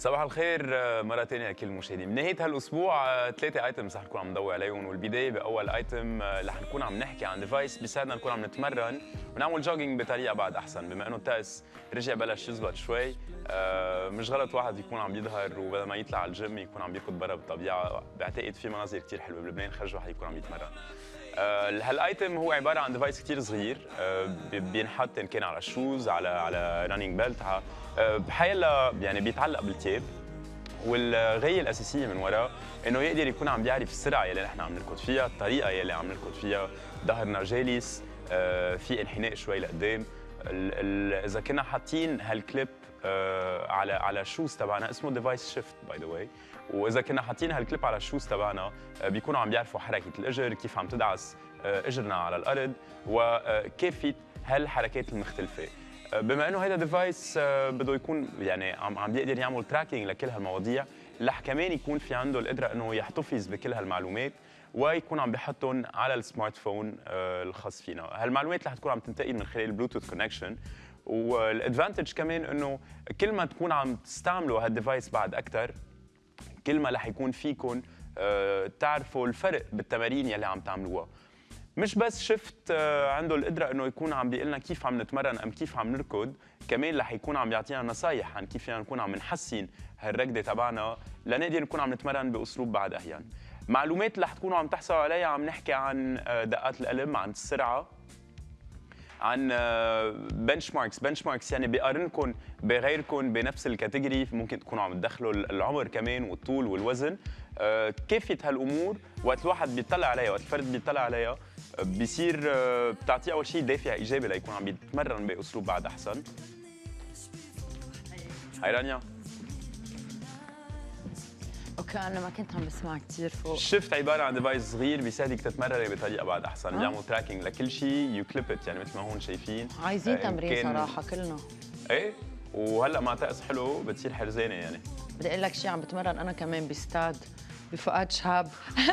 صباح الخير مرة ثانية لكل المشاهدين. من نهاية هالأسبوع 3 ايتمز رح نكون عم نضوي عليهم، والبداية بأول ايتم رح نكون عم نحكي عن ديفايس بيساعدنا نكون عم نتمرن ونعمل جوجينج بطريقة بعد أحسن، بما إنه الطقس رجع بلش يزبط شوي. مش غلط واحد يكون عم يظهر وبدل ما يطلع على الجيم يكون عم يركض برا بالطبيعة. بعتقد في مناظر كثير حلوة بلبنان خرج واحد يكون عم يتمرن. هالايتم هو عباره عن ديفايس كثير صغير، بينحط ان كان على الشوز على رانينج بيلت، بحيلا يعني بيتعلق بالتيب. والغايه الاساسيه من وراء انه يقدر يكون عم بيعرف السرعه اللي نحن عم نركض فيها، الطريقه اللي عم نركض فيها، ظهرنا جالس، في انحناء شوي لقدام. اذا كنا حاطين هالكليب على الشوز تبعنا، اسمه ديفايس شيفت باي ذا واي، واذا كنا حاطين هالكليب على الشوز تبعنا بيكونوا عم بيعرفوا حركه الاجر، كيف عم تدعس اجرنا على الارض، وكيفيه هالحركات المختلفه. بما انه هذا ديفايس بده يكون يعني عم بيقدر يعمل تراكينج لكل هالمواضيع، رح كمان يكون في عنده القدره انه يحتفظ بكل هالمعلومات ويكون عم بيحطهم على السمارت فون الخاص فينا. هالمعلومات رح تكون عم تنتقل من خلال البلوتوث كونكشن، والادفانتج كمان انه كل ما تكون عم تستعملوا هالديفايس بعد اكثر، كل ما رح يكون فيكم تعرفوا الفرق بالتمارين يلي عم تعملوها. مش بس شفت عنده القدره انه يكون عم بيقول لنا كيف عم نتمرن ام كيف عم نركض، كمان رح يكون عم يعطينا نصايح عن كيف فينا نكون عم نحسن هالركضه تبعنا لنقدر نكون عم نتمرن باسلوب بعد احيان. معلومات اللي رح تكونوا عم تحصلوا عليها، عم نحكي عن دقات القلب، عن السرعه، عن بنش ماركس يعني بيقارنكم بغيركم بنفس الكاتيجوري، ممكن تكونوا عم تدخلوا العمر كمان والطول والوزن. كافه هالامور وقت الواحد بيطلع عليها، وقت الفرد بيطلع عليها، بيصير بتعطيه اول شيء دافع ايجابي ليكون عم بيتمرن باسلوب بعد احسن. هاي رانيا. اوكي، انا ما كنت عم بسمع كثير فوق. شفت عباره عن ديفايس صغير بيساعدك تتمرني بطريقه بعد احسن، بيعمل تراكينج لكل شيء، يو كليب ات، يعني مثل ما هون شايفين. عايزين تمرين صراحه كلنا. ايه، وهلا مع طقس حلو بتصير حرزانه. يعني بدي اقول لك شيء، عم بتمرن انا كمان باستاد بفؤاد شهاب.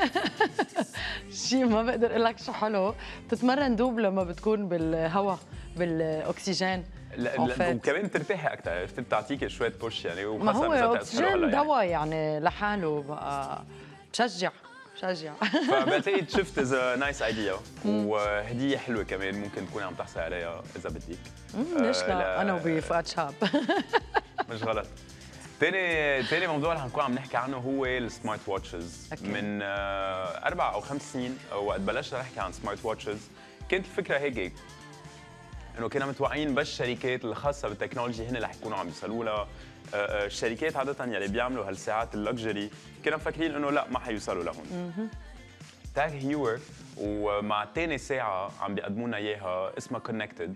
شيء ما بقدر اقول لك شو حلو، بتتمرن دوب لما بتكون بالهواء بالاكسجين. وكمان بترتاحي اكثر، عرفت، بتعطيك شويه بوش يعني، ما هو اكسجين دواء يعني لحاله بقى. بشجع. فبعتقد شفت اذا نايس ايديا، وهديه حلوه كمان ممكن تكوني عم تحصلي عليها اذا بدك. ليش لا؟ انا وبفؤاد شهاب. مش غلط. تاني موضوع اللي حنكون عم نحكي عنه هو السمارت واتشز. من 4 أو 5 سنين وقت بلشنا نحكي عن سمارت واتشز، كانت الفكره هيك انه كنا متوقعين بس الشركات الخاصه بالتكنولوجي هن اللي رح يكونوا عم يوصلوا لها. الشركات عاده يلي بيعملوا هالساعات اللكجري كنا مفكرين انه لا، ما حيوصلوا لهون. تاج هيور ومع ثاني ساعه عم بيقدموا لنا اياها اسمها كونكتد.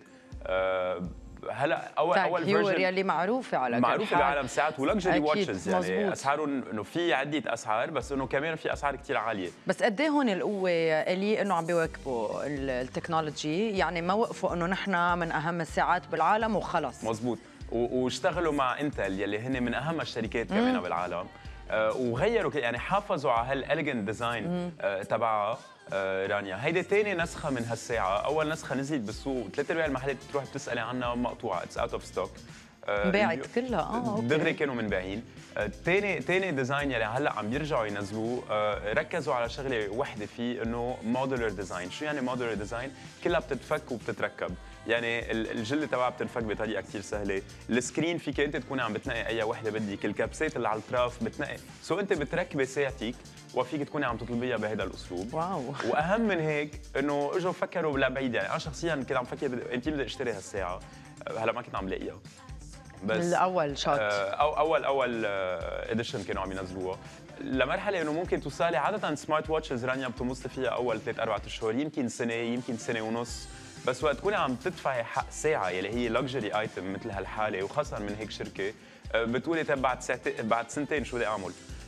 هلا اول فيرجن يلي معروفه بعالم ساعات ولكجري واتشز، يعني مزبوط. اسعارهم انه في عده اسعار، بس انه كمان في اسعار كثير عاليه. بس قد ايه هون القوه الي انه عم بيواكبوا التكنولوجي، يعني ما وقفوا انه نحن من اهم الساعات بالعالم وخلص. مزبوط. واشتغلوا مع انتل يلي هن من اهم الشركات كمان بالعالم، وغيروا يعني حافظوا على هالاليجنت ديزاين تبعها. رانيا، هيدي ثاني نسخه من هالساعه، اول نسخه نزلت بالسوق، 3/4 المحلات بتروح بتسالي عنها مقطوعه، اتس اوت اوف ستوك، انباعت كلها. اوكي، دغري كانوا منباعين. ثاني ديزاين يلي هلا عم يرجعوا ينزلوه، ركزوا على شغله وحده فيه، انه مودولر ديزاين. شو يعني مودولر ديزاين؟ كلها بتتفك وبتتركب، يعني الجله تبعها بتنفك بطريقه كثير سهله، السكرين فيك انت تكوني عم بتنقي اي وحده بدك، الكبسات اللي على الطراف بتنقي، انت بتركبي ساعتك وفيك تكوني عم تطلبيها بهذا الاسلوب. واو. واهم من هيك انه اجوا فكروا لبعيد، يعني انا شخصيا كنت عم فكر انت بدي اشتري هالساعه، هلا ما كنت عم لاقيها، بس الاول شوت اول اديشن كانوا عم ينزلوها لمرحله انه ممكن توصلي. عاده سمارت واتشز رانيا بتمص فيها اول 3-4 اشهر، يمكن سنه، يمكن سنه ونص، بس وقت تكوني عم تدفعي حق ساعه يلي هي لكجري ايتم مثل هالحاله، وخاصه من هيك شركه، بتقولي طيب بعد سنتين شو بدي اعمل؟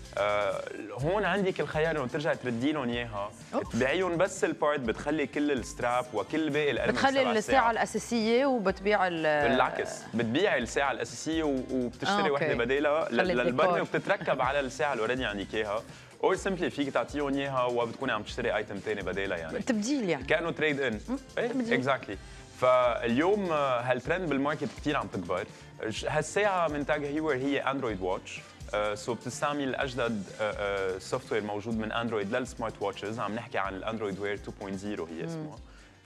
هون عندك الخيار انه ترجعي تردي لهم اياها، تبيعيهم بس البارت، بتخلي كل الستراب وكل باقي الالمنتس، بتخلي الساعه الاساسيه وبتبيع بالعكس، بتبيعي الساعه الاساسيه وبتشتري وحده بدالها للبرمه، وبتتركب على الساعه اللي اوريدي عندك اياها، او سمبلي فيك تعطيهم اياها وبتكوني عم تشتري ايتم ثاني بدالها، يعني تبديل، يعني كانه تريد ان. ايه اكزاكتلي. فاليوم هالترند بالماركت كثير عم تكبر. هالساعه من تاج هيور هي اندرويد واتش، سو بتستعمل اجدد سوفت وير موجود من اندرويد للسمارت واتشز، عم نحكي عن الاندرويد وير 2.0 هي اسمها.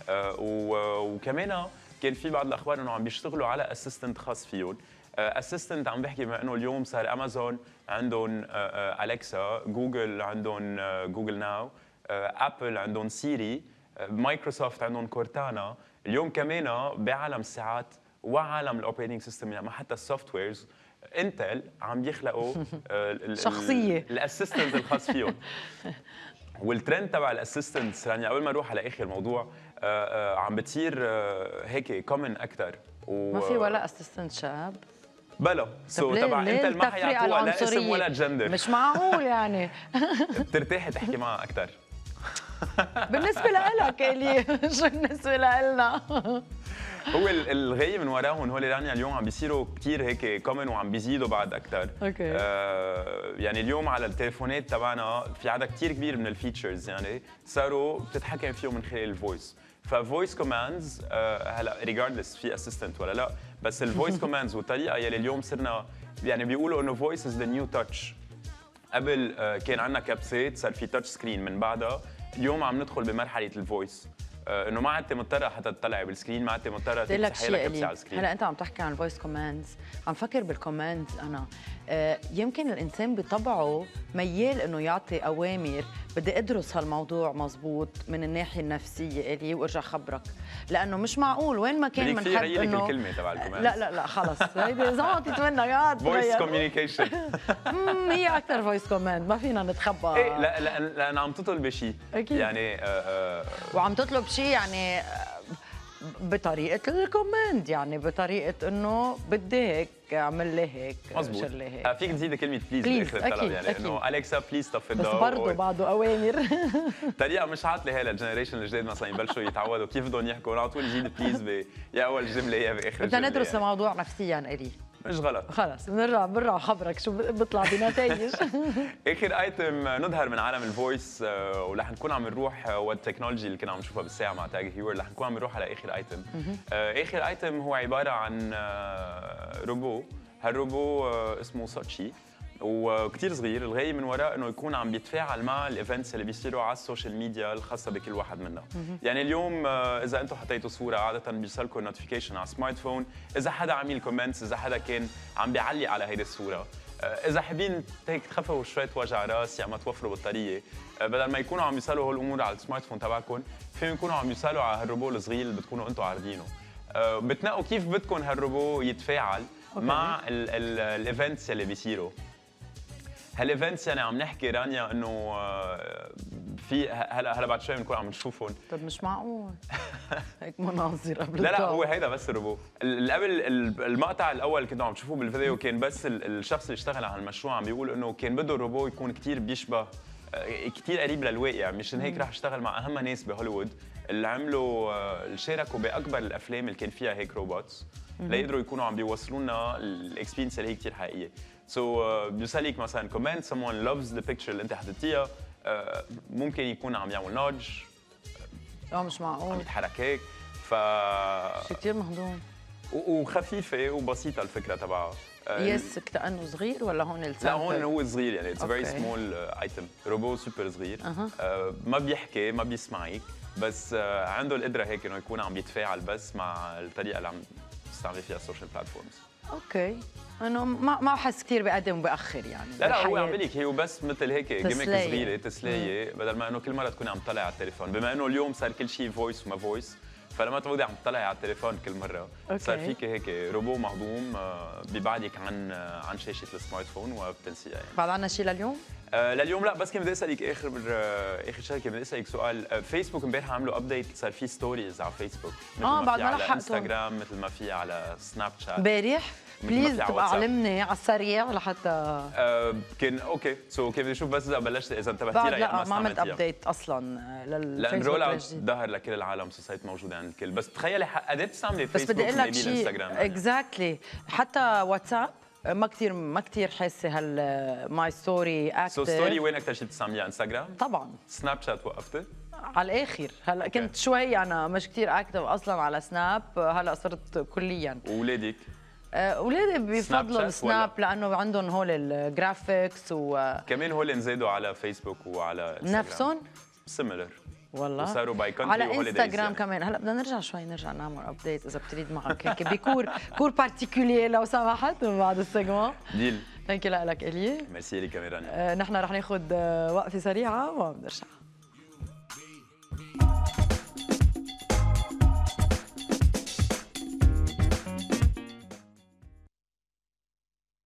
وكمان كان في بعض الاخبار انه عم بيشتغلوا على اسيستنت خاص فيهم. اسيستنت عم بحكي بما انه اليوم صار امازون عندهم اليكسا، جوجل عندهم جوجل ناو، ابل عندهم سيري، مايكروسوفت عندهم كورتانا. اليوم كمان بعالم الساعات وعالم الاوبريتنج سيستم يعني حتى السوفت ويرز انتل عم يخلقوا شخصيه الاسيستنت الخاص فيهم. والترند تبع الاسيستنتس يعني قبل ما نروح على اخر موضوع عم بتصير هيك كومن اكثر ما في ولا اسيستنت شاب بلا سو تبع انتل ما حيعطوها لا اسم ولا جندر. مش معقول يعني بترتاحي تحكي معها اكثر. بالنسبه لك الي شو بالنسبه لنا؟ هو الغاية من وراهم هول رانيا اليوم عم بيصيروا كثير هيك كومن وعم بيزيدوا بعد اكثر. اوكي. يعني اليوم على التليفونات تبعنا في عدد كثير كبير من الفيتشرز يعني صاروا بتتحكم فيهم من خلال الفويس. ففويس كوماندز هلا ريجاردلس في اسيستنت ولا لا، بس الفويس كوماندز والطريقه يلي اليوم صرنا يعني بيقولوا انه فويس از ذا نيو تاتش. قبل كان عندنا كبسات، صار في تاتش سكرين من بعدها، اليوم عم ندخل بمرحله الفويس. انه ما عدتي مضطره حتى تطلعي بالسكرين، ما عدتي مضطره تفتحي لها كبسه على السكرين. هلا انت عم تحكي عن الفويس كوماندز، عم فكر بالكوماندز انا يمكن الانسان بطبعه ميال انه يعطي اوامر. بدي ادرس هالموضوع مزبوط من الناحيه النفسيه الي وارجع خبرك، لانه مش معقول وين ما كان بنحب انه الكلمه تبع الكوماندز. لا خلص هيدي زعطت منك يا فويس كوميونيكيشن. هي اكثر فويس كوماند، ما فينا نتخبى. ايه لا لان عم تطلب بشيء يعني وعم تطلب شيء يعني بطريقه الكوماند، يعني بطريقه انه بدي هيك اعمل لي هيك مزبوط. فيك تزيد كلمه بليز باخر الطلب يعني انه اليكسا بليز طفي الضوء، بس برضه بعده اوامر. طريقه مش عاطله هي للجنريشن الجديد مثلا يبلشوا يتعودوا كيف بدهم يحكوا على طول يزيد بليز يا اول جمله يا باخر جمله. بدنا ندرس الموضوع نفسيا الي مش غلط. خلص بنرجع خبرك شو بيطلع بنتائج. اخر ايتم نظهر من عالم الفويس ورح نكون عم نروح والتكنولوجي اللي كنا عم نشوفها بالساعه مع تاج هيور، رح نكون عم نروح على اخر ايتم. اخر ايتم هو عباره عن روبو. هالروبو اسمه ساتشي وكثير صغير. الغاية من وراء انه يكون عم بيتفاعل مع الايفنتس اللي بيصيروا على السوشيال ميديا الخاصه بكل واحد منا. يعني اليوم اذا انتم حطيتوا صوره عاده بيوصلكم نوتيفيكيشن على السمارت فون اذا حدا عمل كومنتس، اذا حدا كان عم بيعلق على هيدي الصوره. اذا حابين هيك تخففوا شويه وجع راس يعني ما توفروا بطاريه، بدل ما يكونوا عم يوصلوا هول الامور على السمارت فون تبعكم فيهم يكونوا عم يوصلوا على هالروبو الصغير اللي بتكونوا انتم عارضينه. بتنقوا كيف بدكم هالروبو يتفاعل مع الايفنتس اللي بيصيروا. هالايفنتس يعني عم نحكي رانيا انه في هلا بعد شوي بنكون عم نشوفهم. طب مش معقول هيك مناظر قبل لا هو هيدا بس الروبو. قبل المقطع الاول كنتوا عم تشوفوه بالفيديو كان بس الشخص اللي اشتغل على المشروع عم بيقول انه كان بده الروبو يكون كثير بيشبه كثير قريب للواقع، مشان هيك رح اشتغل مع اهم ناس بهوليوود اللي عملوا اللي شاركوا باكبر الافلام اللي كان فيها هيك روبوتس ليقدروا يكونوا عم بيوصلوا لنا الاكسبيرينس اللي هي كثير حقيقيه. بيوصلك مثلا كومنت someone loves the picture اللي انت حطيتيها، ممكن يكون عم يعمل نودج مش معقول عم يتحرك هيك شيء كثير مهضوم وخفيفه وبسيطه الفكره تبعها. يس كأنه صغير ولا هون السامبل؟ لا هون هو صغير يعني اتس فيري سمول ايتم، روبو سوبر صغير. ما بيحكي ما بيسمعك بس عنده القدره هيك انه يكون عم يتفاعل بس مع الطريقه اللي عم تستعمل فيها السوشيال بلاتفورمز. اوكي انه ما بحس كثير بقدم وباخر يعني. لا هو عم بيقول هو بس مثل هيك جيمك صغيره تسليه بدل ما انه كل مره تكوني عم تطلعي على التليفون، بما انه اليوم صار كل شيء فويس وما فويس فلما تعودي عم تطلعي على التليفون كل مره صار فيك هيك روبو مهضوم بيبعدك عن شاشه السمارت فون وبتنسيها يعني. بعد عنا شيء لليوم؟ لليوم لا، بس كنت بدي اسالك اخر شغله، بدي اسالك سؤال. فيسبوك امبارح عملوا ابديت صار في ستوريز على فيسبوك مثل ما في على انستغرام مثل ما في على سناب شات امبارح. بليز تبقى علمني على السريع لحتى كان اوكي كان بدي اشوف بس اذا بلشت اذا انتبهتي لها. لا ما عملت ابديت اصلا للفيسبوك لان رول اوت ظهر لكل العالم صارت موجوده عند الكل. بس تخيلي قد ايه بتستعملي فيسبوك بس بدي اقول لك شيء اكزاكتلي حتى واتساب ما كثير حاسه ماي ستوري اكتف. ستوري وين اكثر شيء بتستعمليها؟ انستغرام طبعا. سناب شات وقفتي؟ على الاخر هلا كنت شوي انا مش كثير اكتف اصلا على سناب، هلا صرت كليا. واولادك؟ اولادي بيفضلوا شات السناب لانه عندهم هول الجرافيكس كمان هول انزادوا على فيسبوك وعلى انستغرام نفسهم سيميلر والله وصاروا باي كونتري على وهوليديز انستغرام يعني. كمان. هلا بدنا نرجع شوي نرجع نعمل ابديت اذا بتريد معك هيك بكور بارتيكولير لو سمحت من بعد السيجمون. ديل. ثانك يو لك الي. ميرسي لك كاميرا. نحن رح ناخذ وقفه سريعه وبنرجع.